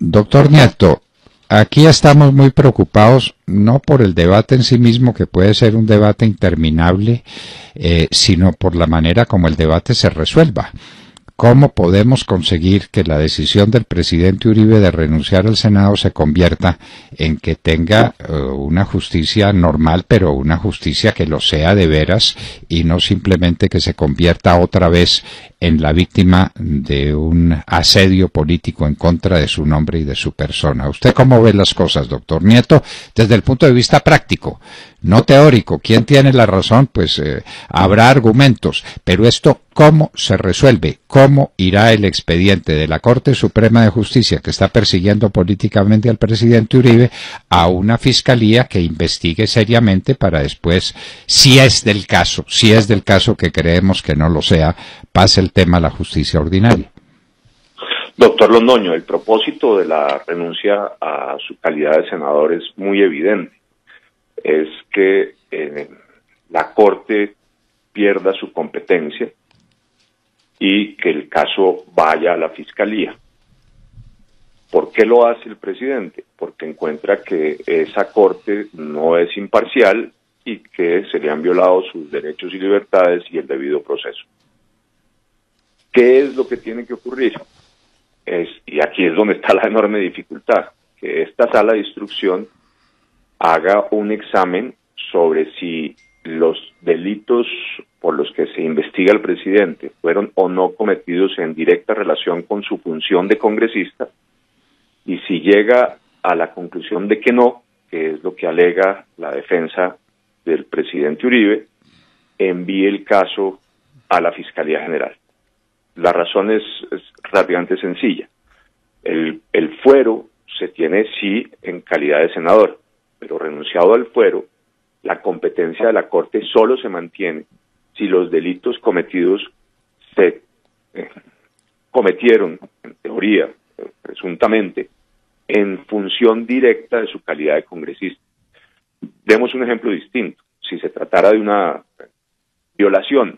Doctor Nieto, aquí estamos muy preocupados no por el debate en sí mismo, que puede ser un debate interminable, sino por la manera como el debate se resuelva. ¿Cómo podemos conseguir que la decisión del presidente Uribe de renunciar al Senado se convierta en que tenga una justicia normal, pero una justicia que lo sea de veras y no simplemente que se convierta otra vez en la víctima de un asedio político en contra de su nombre y de su persona? ¿Usted cómo ve las cosas, doctor Nieto, desde el punto de vista práctico, no teórico? ¿Quién tiene la razón? Pues habrá argumentos, pero esto, ¿cómo se resuelve? ¿Cómo irá el expediente de la Corte Suprema de Justicia, que está persiguiendo políticamente al presidente Uribe, a una fiscalía que investigue seriamente para después, si es del caso que creemos que no lo sea, pase el tema a la justicia ordinaria? Doctor Londoño, el propósito de la renuncia a su calidad de senador es muy evidente. Es que la Corte pierda su competencia y que el caso vaya a la Fiscalía. ¿Por qué lo hace el presidente? Porque encuentra que esa Corte no es imparcial y que se le han violado sus derechos y libertades y el debido proceso. ¿Qué es lo que tiene que ocurrir? Y aquí es donde está la enorme dificultad, que esta sala de instrucción haga un examen sobre si los delitos por los que se investiga al presidente fueron o no cometidos en directa relación con su función de congresista, y si llega a la conclusión de que no, que es lo que alega la defensa del presidente Uribe, envíe el caso a la Fiscalía General. La razón es relativamente sencilla. El fuero se tiene sí en calidad de senador, pero renunciado al fuero, la competencia de la Corte solo se mantiene si los delitos cometidos se cometieron, en teoría, presuntamente, en función directa de su calidad de congresista. Demos un ejemplo distinto. Si se tratara de una violación,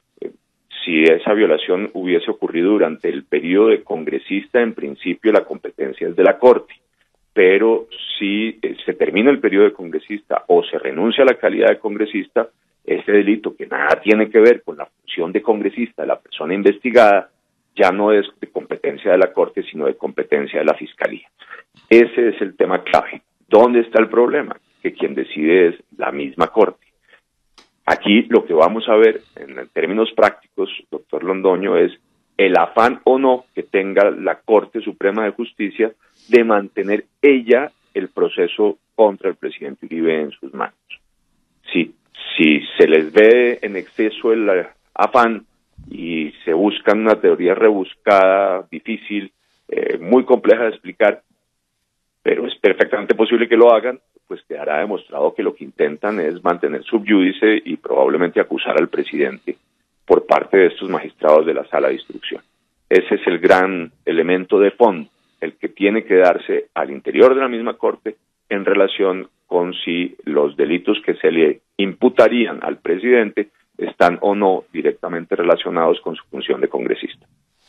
si esa violación hubiese ocurrido durante el periodo de congresista, en principio la competencia es de la Corte. Pero si se termina el periodo de congresista o se renuncia a la calidad de congresista, ese delito que nada tiene que ver con la función de congresista de la persona investigada ya no es de competencia de la Corte, sino de competencia de la Fiscalía. Ese es el tema clave. ¿Dónde está el problema? Que quien decide es la misma Corte. Aquí lo que vamos a ver en términos prácticos, doctor Londoño, es el afán o no que tenga la Corte Suprema de Justicia de mantener ella el proceso contra el presidente Uribe en sus manos. Si se les ve en exceso el afán y se buscan una teoría rebuscada, difícil, muy compleja de explicar, pero es perfectamente posible que lo hagan, pues quedará demostrado que lo que intentan es mantener sub iudice y probablemente acusar al presidente por parte de estos magistrados de la sala de instrucción. Ese es el gran elemento de fondo, el que tiene que darse al interior de la misma Corte en relación con si los delitos que se le imputarían al presidente están o no directamente relacionados con su función de congresista.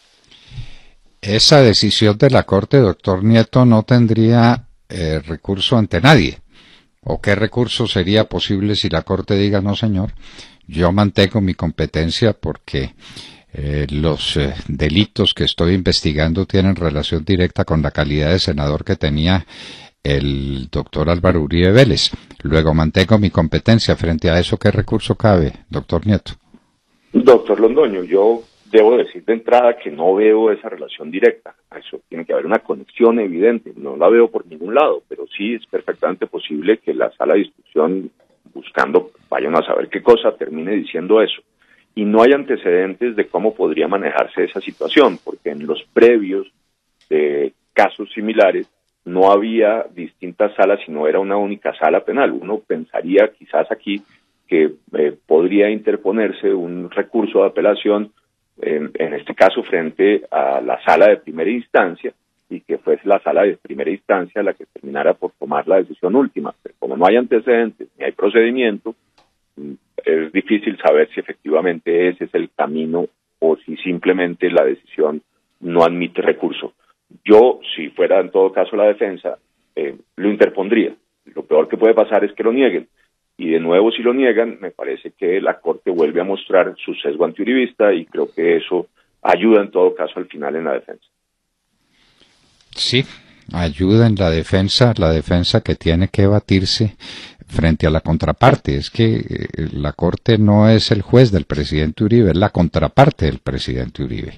Esa decisión de la Corte, doctor Nieto, no tendría recurso ante nadie. ¿O qué recurso sería posible si la Corte diga no, señor? Yo mantengo mi competencia porque los delitos que estoy investigando tienen relación directa con la calidad de senador que tenía el doctor Álvaro Uribe Vélez. Luego mantengo mi competencia. Frente a eso, ¿qué recurso cabe, doctor Nieto? Doctor Londoño, yo debo decir de entrada que no veo esa relación directa. Eso tiene que haber una conexión evidente. No la veo por ningún lado, pero sí es perfectamente posible que la sala de instrucción, buscando, vayan a saber qué cosa, termine diciendo eso. Y no hay antecedentes de cómo podría manejarse esa situación, porque en los previos de casos similares no había distintas salas, sino era una única sala penal. Uno pensaría quizás aquí que podría interponerse un recurso de apelación, en este caso frente a la sala de primera instancia, y que fuese la sala de primera instancia la que terminara por tomar la decisión última. Pero como no hay antecedentes ni hay procedimiento, es difícil saber si efectivamente ese es el camino o si simplemente la decisión no admite recurso. Yo, si fuera en todo caso la defensa, lo interpondría. Lo peor que puede pasar es que lo nieguen. Y de nuevo, si lo niegan, me parece que la Corte vuelve a mostrar su sesgo antiuribista y creo que eso ayuda en todo caso al final en la defensa. Sí, ayuda en la defensa que tiene que batirse frente a la contraparte. Es que la Corte no es el juez del presidente Uribe, es la contraparte del presidente Uribe.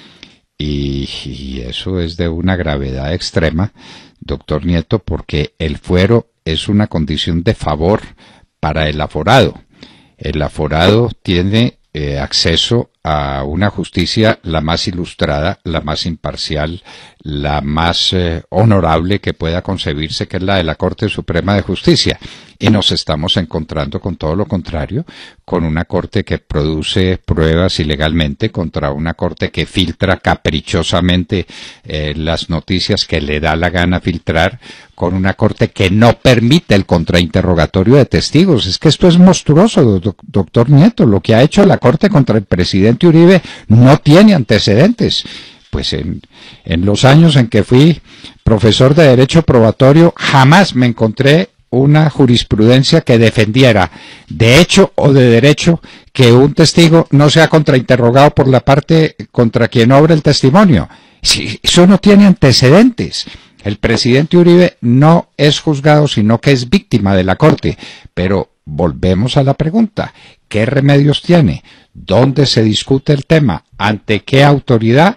Y eso es de una gravedad extrema, doctor Nieto, porque el fuero es una condición de favor para el aforado. El aforado tiene acceso a una justicia la más ilustrada, la más imparcial, la más honorable que pueda concebirse, que es la de la Corte Suprema de Justicia. Y nos estamos encontrando con todo lo contrario, con una Corte que produce pruebas ilegalmente, contra una Corte que filtra caprichosamente las noticias que le da la gana filtrar, con una Corte que no permite el contrainterrogatorio de testigos. Es que esto es monstruoso, doctor Nieto. Lo que ha hecho la Corte contra el presidente Uribe no tiene antecedentes. Pues en los años en que fui profesor de Derecho Probatorio, jamás me encontré una jurisprudencia que defendiera, de hecho o de derecho, que un testigo no sea contrainterrogado por la parte contra quien obra el testimonio. Sí, eso no tiene antecedentes. El presidente Uribe no es juzgado, sino que es víctima de la Corte. Pero volvemos a la pregunta: ¿qué remedios tiene? ¿Dónde se discute el tema? ¿Ante qué autoridad?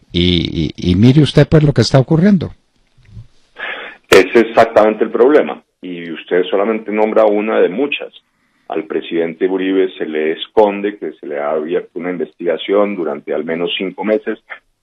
Y mire usted pues lo que está ocurriendo. Ese es exactamente el problema. Y usted solamente nombra una de muchas. Al presidente Uribe se le esconde que se le ha abierto una investigación durante al menos 5 meses.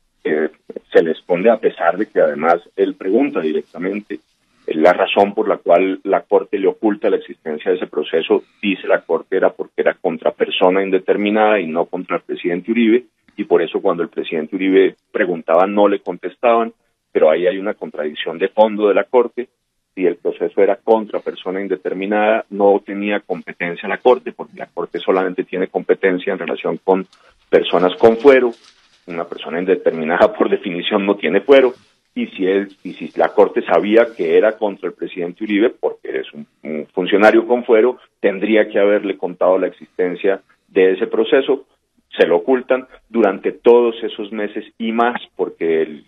Se le esconde a pesar de que además él pregunta directamente. La razón por la cual la Corte le oculta la existencia de ese proceso, dice la Corte, era porque era contra persona indeterminada y no contra el presidente Uribe, y por eso cuando el presidente Uribe preguntaba no le contestaban, pero ahí hay una contradicción de fondo de la Corte. Si el proceso era contra persona indeterminada, no tenía competencia la Corte, porque la Corte solamente tiene competencia en relación con personas con fuero. Una persona indeterminada por definición no tiene fuero, y si la Corte sabía que era contra el presidente Uribe, porque es un funcionario con fuero, tendría que haberle contado la existencia de ese proceso. Se lo ocultan durante todos esos meses y más, porque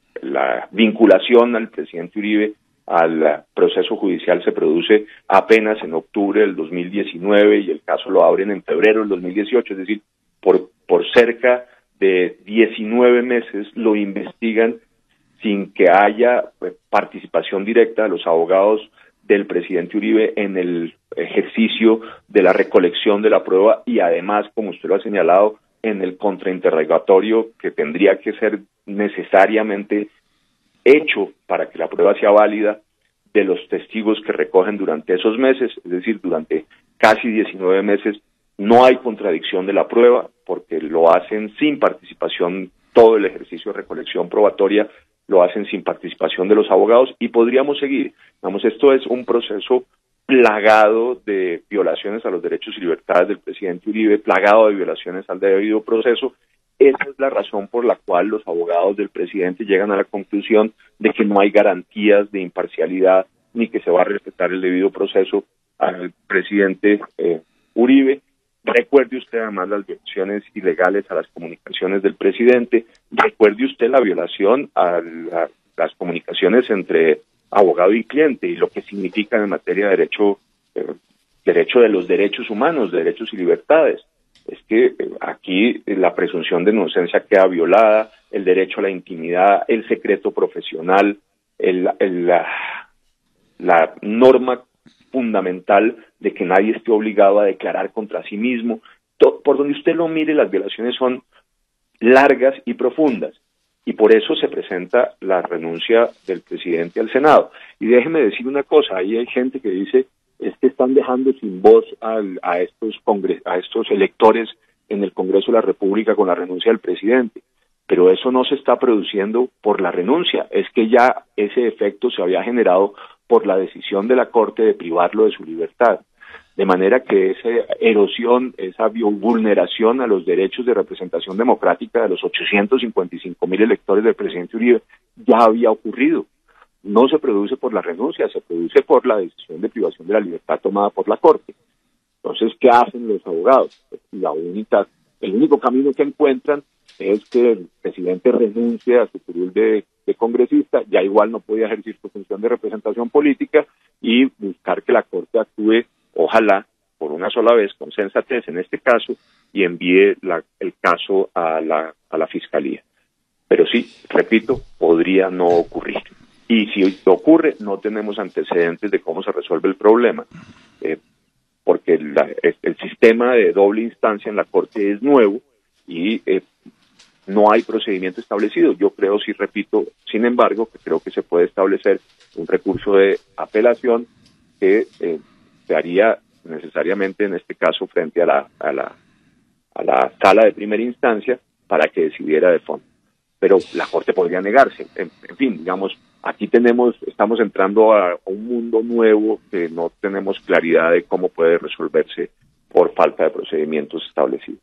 la vinculación al presidente Uribe al proceso judicial se produce apenas en octubre del 2019 y el caso lo abren en febrero del 2018, es decir, por cerca de 19 meses lo investigan sin que haya participación directa de los abogados del presidente Uribe en el ejercicio de la recolección de la prueba y además, como usted lo ha señalado, en el contrainterrogatorio que tendría que ser necesariamente hecho para que la prueba sea válida de los testigos que recogen durante esos meses, es decir, durante casi 19 meses no hay contradicción de la prueba porque lo hacen sin participación, todo el ejercicio de recolección probatoria lo hacen sin participación de los abogados y podríamos seguir. Vamos, esto es un proceso plagado de violaciones a los derechos y libertades del presidente Uribe, plagado de violaciones al debido proceso. Esa es la razón por la cual los abogados del presidente llegan a la conclusión de que no hay garantías de imparcialidad ni que se va a respetar el debido proceso al presidente Uribe. Recuerde usted además las violaciones ilegales a las comunicaciones del presidente, recuerde usted la violación a las comunicaciones entre abogado y cliente y lo que significa en materia de derecho de los derechos humanos, derechos y libertades. Es que aquí la presunción de inocencia queda violada, el derecho a la intimidad, el secreto profesional, la norma fundamental de que nadie esté obligado a declarar contra sí mismo. Por donde usted lo mire, las violaciones son largas y profundas, y por eso se presenta la renuncia del presidente al Senado. Y déjeme decir una cosa, ahí hay gente que dice es que están dejando sin voz a estos electores en el Congreso de la República con la renuncia del presidente, pero eso no se está produciendo por la renuncia, es que ya ese efecto se había generado por la decisión de la Corte de privarlo de su libertad. de manera que esa erosión, esa vulneración a los derechos de representación democrática de los 855.000 electores del presidente Uribe ya había ocurrido. No se produce por la renuncia, se produce por la decisión de privación de la libertad tomada por la Corte. Entonces, ¿qué hacen los abogados? El único camino que encuentran es que el presidente renuncie a su curul de congresista, ya igual no podía ejercer su función de representación política, y buscar que la Corte actúe, ojalá, por una sola vez, con sensatez en este caso, y envíe el caso a la Fiscalía. Pero sí, repito, podría no ocurrir. Y si ocurre, no tenemos antecedentes de cómo se resuelve el problema, porque el sistema de doble instancia en la Corte es nuevo y no hay procedimiento establecido. Yo creo, sí repito, sin embargo, que creo que se puede establecer un recurso de apelación que se haría necesariamente en este caso frente a la sala de primera instancia para que decidiera de fondo. Pero la Corte podría negarse. En fin, digamos, aquí estamos entrando a un mundo nuevo que no tenemos claridad de cómo puede resolverse por falta de procedimientos establecidos.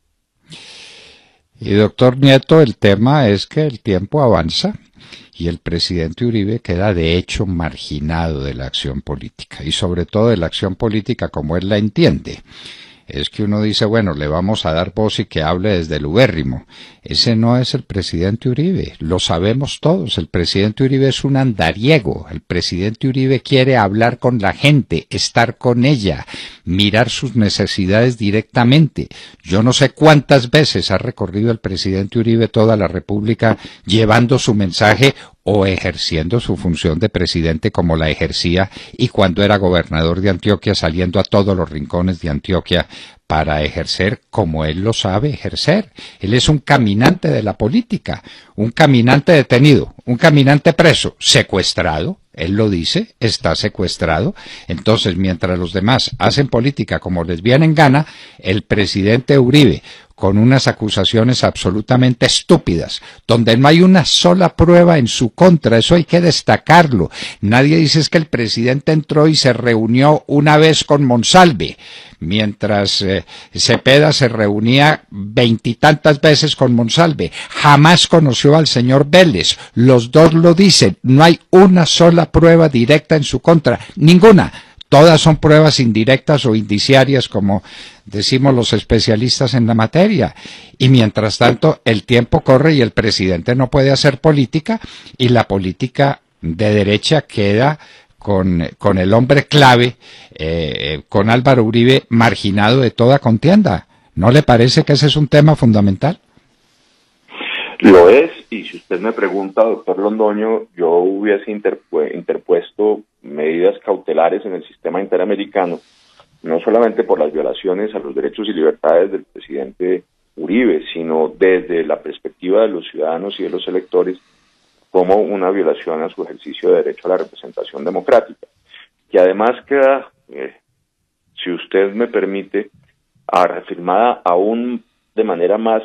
Y doctor Nieto, el tema es que el tiempo avanza y el presidente Uribe queda de hecho marginado de la acción política, y sobre todo de la acción política como él la entiende. Es que uno dice, bueno, le vamos a dar voz y que hable desde el ubérrimo. Ese no es el presidente Uribe, lo sabemos todos. El presidente Uribe es un andariego. El presidente Uribe quiere hablar con la gente, estar con ella, mirar sus necesidades directamente. Yo no sé cuántas veces ha recorrido el presidente Uribe toda la República llevando su mensaje o ejerciendo su función de presidente como la ejercía, y cuando era gobernador de Antioquia saliendo a todos los rincones de Antioquia para ejercer como él lo sabe ejercer. Él es un caminante de la política, un caminante detenido, un caminante preso, secuestrado. Él lo dice, está secuestrado. Entonces, mientras los demás hacen política como les viene en gana, el presidente Uribe, con unas acusaciones absolutamente estúpidas, donde no hay una sola prueba en su contra, eso hay que destacarlo. Nadie dice es que el presidente entró y se reunió una vez con Monsalve, mientras Cepeda se reunía 20 y tantas veces con Monsalve. Jamás conoció al señor Vélez. Los dos lo dicen, no hay una sola prueba directa en su contra, ninguna. Todas son pruebas indirectas o indiciarias, como decimos los especialistas en la materia. Y mientras tanto, el tiempo corre y el presidente no puede hacer política, y la política de derecha queda con el hombre clave, con Álvaro Uribe, marginado de toda contienda. ¿No le parece que ese es un tema fundamental? Lo es, y si usted me pregunta, doctor Londoño, yo hubiese interpuesto medidas cautelares en el sistema interamericano, no solamente por las violaciones a los derechos y libertades del presidente Uribe, sino desde la perspectiva de los ciudadanos y de los electores, como una violación a su ejercicio de derecho a la representación democrática. Que además queda, si usted me permite, reafirmada aún de manera más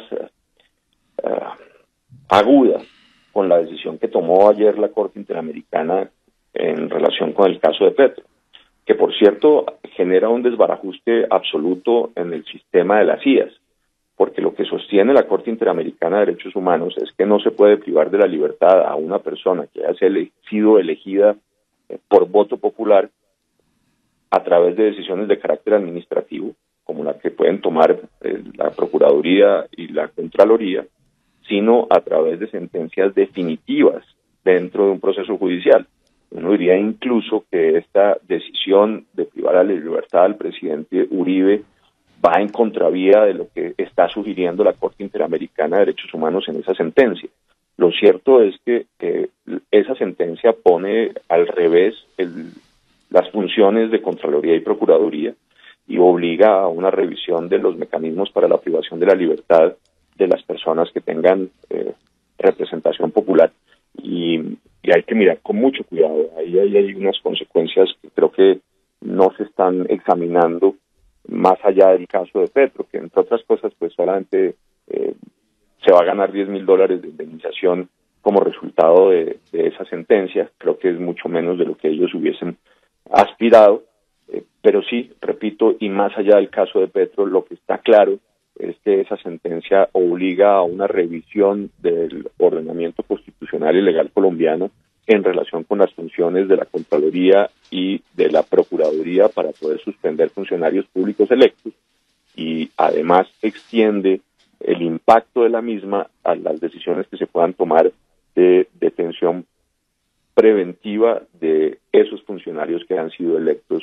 aguda con la decisión que tomó ayer la Corte Interamericana en relación con el caso de Petro, que por cierto genera un desbarajuste absoluto en el sistema de las IAS, porque lo que sostiene la Corte Interamericana de Derechos Humanos es que no se puede privar de la libertad a una persona que haya sido elegida por voto popular a través de decisiones de carácter administrativo, como la que pueden tomar la Procuraduría y la Contraloría, sino a través de sentencias definitivas dentro de un proceso judicial. Uno diría incluso que esta decisión de privar a la libertad al presidente Uribe va en contravía de lo que está sugiriendo la Corte Interamericana de Derechos Humanos en esa sentencia. Lo cierto es que esa sentencia pone al revés las funciones de Contraloría y Procuraduría y obliga a una revisión de los mecanismos para la privación de la libertad de las personas que tengan representación popular, y hay que mirar con mucho cuidado. Ahí hay unas consecuencias que creo que no se están examinando más allá del caso de Petro, que entre otras cosas pues solamente se va a ganar $10,000 de indemnización como resultado de esa sentencia. Creo que es mucho menos de lo que ellos hubiesen aspirado, Pero sí, repito, y más allá del caso de Petro, lo que está claro es que esa sentencia obliga a una revisión del ordenamiento constitucional y legal colombiano en relación con las funciones de la Contraloría y de la Procuraduría para poder suspender funcionarios públicos electos, y además extiende el impacto de la misma a las decisiones que se puedan tomar de detención preventiva de esos funcionarios que han sido electos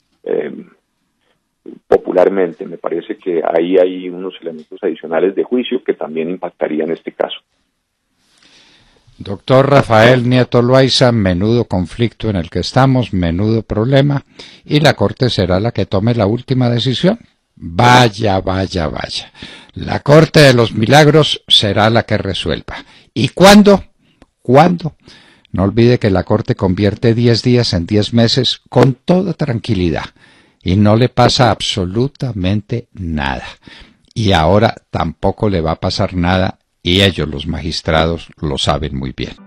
popularmente. Me parece que ahí hay unos elementos adicionales de juicio que también impactarían este caso. Doctor Rafael Nieto Loaiza, menudo conflicto en el que estamos, menudo problema, y la Corte será la que tome la última decisión. Vaya, vaya, vaya. La Corte de los Milagros será la que resuelva. ¿Y cuándo? ¿Cuándo? No olvide que la Corte convierte 10 días en 10 meses con toda tranquilidad y no le pasa absolutamente nada. Y ahora tampoco le va a pasar nada y ellos, los magistrados, lo saben muy bien.